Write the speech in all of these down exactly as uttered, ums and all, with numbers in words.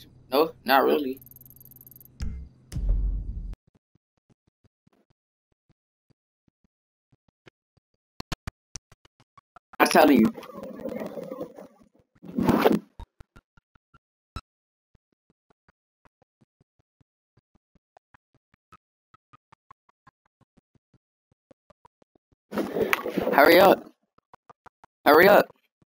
No, not really. I'm telling you. Hurry up. Hurry up.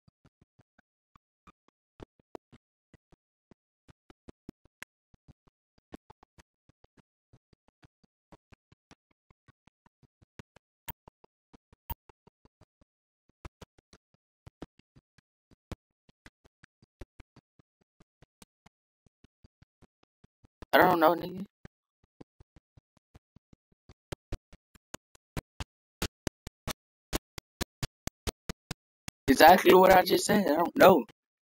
I don't know, nigga. Exactly what I just said. I don't know.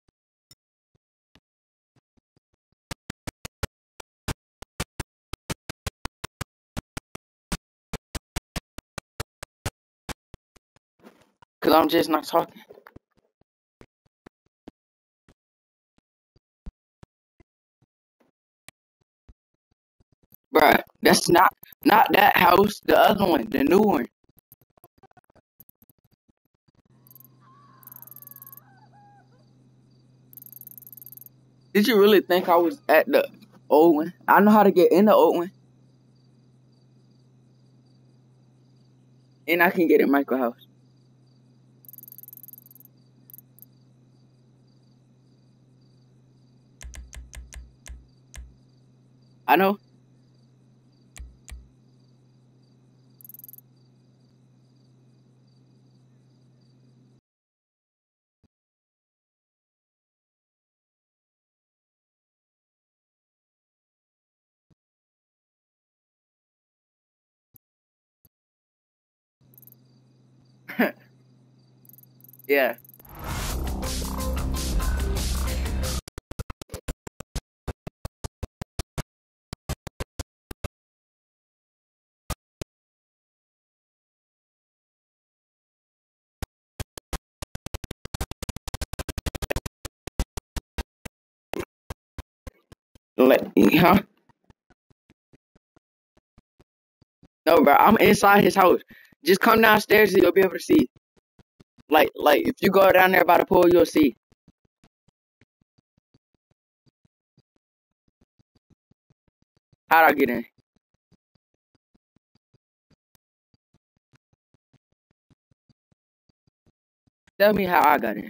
Cause I'm just not talking. Bruh, that's not not that house, the other one, the new one. Did you really think I was at the old one? I know how to get in the old one. And I can get in Michael House. I know. Yeah. Like, huh? No, bro. I'm inside his house. Just come downstairs and you'll be able to see. Like, like if you go down there by the pool, you'll see. How'd I get in? Tell me how I got in.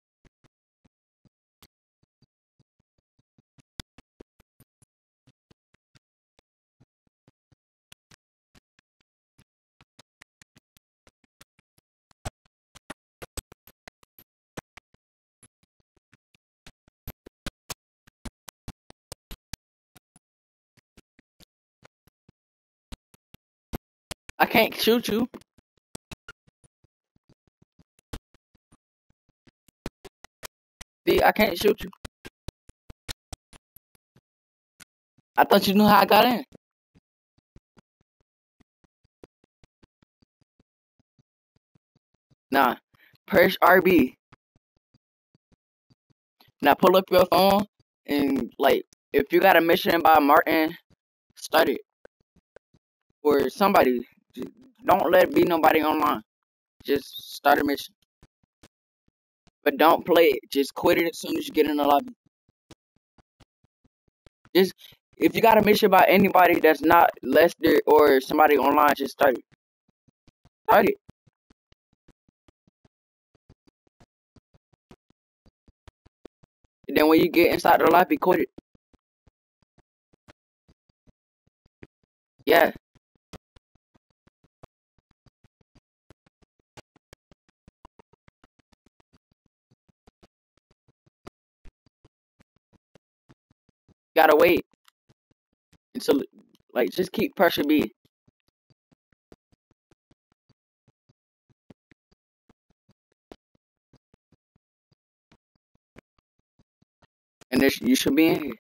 I can't shoot you. See, I can't shoot you. I thought you knew how I got in. Nah. Press R B. Now pull up your phone and like if you got a mission by Martin, start it. Or somebody. Don't let it be nobody online. Just start a mission. But don't play it. Just quit it as soon as you get in the lobby. Just if you got a mission by anybody that's not Lester or somebody online, just start it. Start it. And then when you get inside the lobby, quit it. Yeah. Gotta wait until like just keep pressure B. And this you should be in here.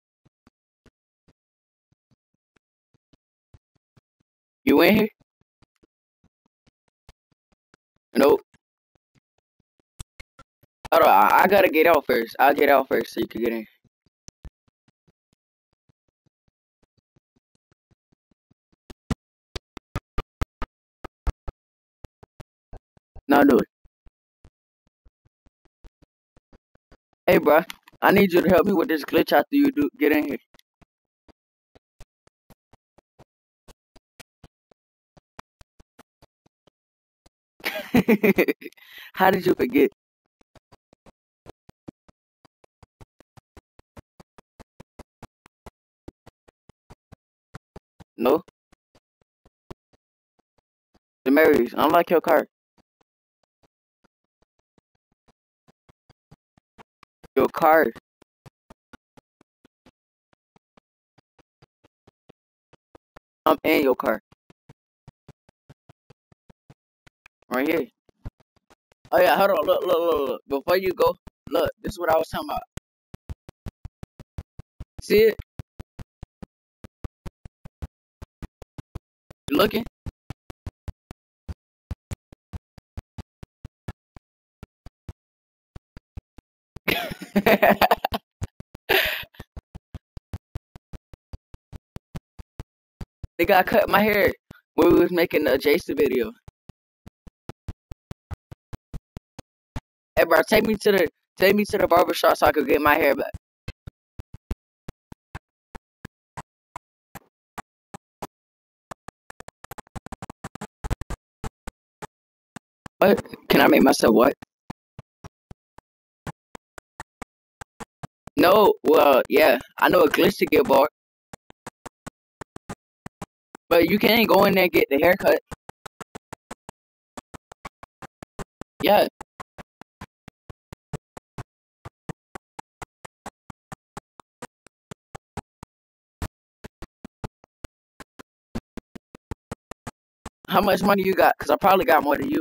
You in here? Nope. Hold on, I, I gotta get out first. I'll get out first so you can get in. Now do it. Hey, bro, I need you to help me with this glitch after you do get in here. How did you forget? No, the Marys, unlock your car. Your car. I'm in your car. Right here. Oh yeah, hold on. Look, look, look, look. Before you go, look. This is what I was talking about. See it? You looking? They got cut my hair when we was making the Jason video. Hey, bro, take me to the take me to the barber shop so I could get my hair back. What? Can I make myself what? No, well, yeah, I know a glitch to get bought, but you can't go in there and get the haircut. Yeah. How much money you got? Cause I probably got more than you.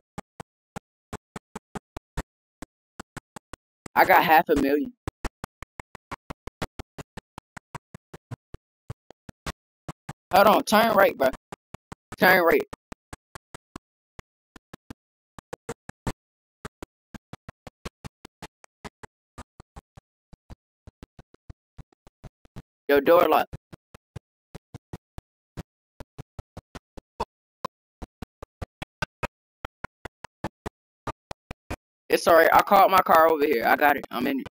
I got half a million. Hold on, turn right, bro. Turn right. Your door lock. It's alright. I called my car over here. I got it. I'm in it.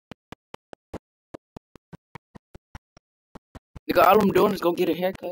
Nigga, all I'm doing is go get a haircut.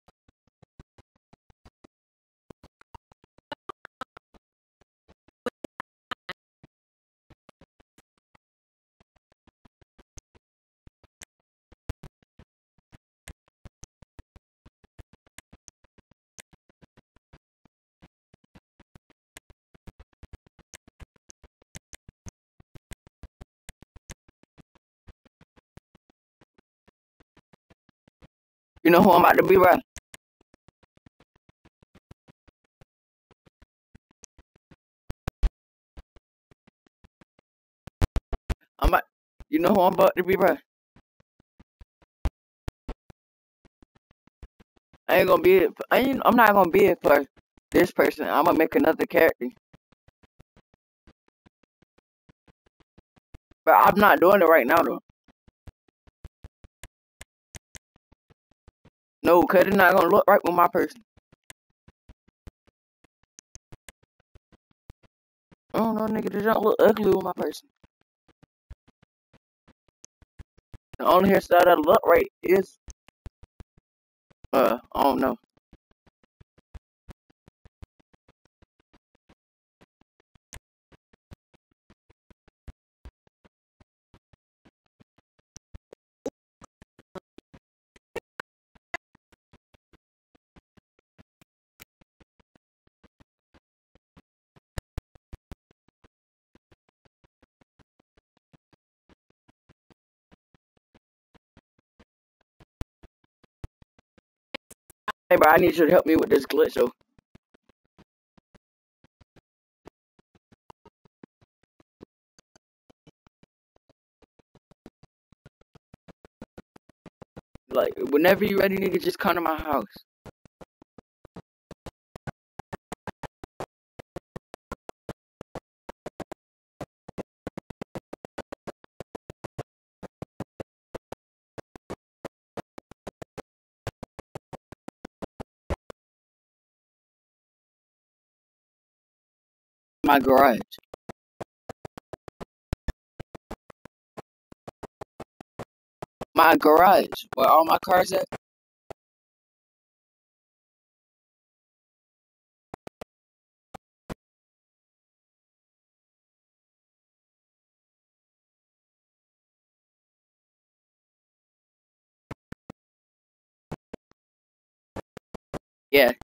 You know who I'm about to be, bro? I'm about, you know who I'm about to be, bro? I ain't gonna be it. I ain't, I'm not gonna be it for this person. I'm gonna make another character. But I'm not doing it right now, though. No, cause it's not gonna look right with my person. I don't know, nigga. It don't look ugly with my person. The only hairstyle that look right is, uh, I don't know. Hey, bro, I need you to help me with this glitch, though. Like, whenever you ready, nigga, just come to my house. My garage. My garage. Where all my cars at? Yeah.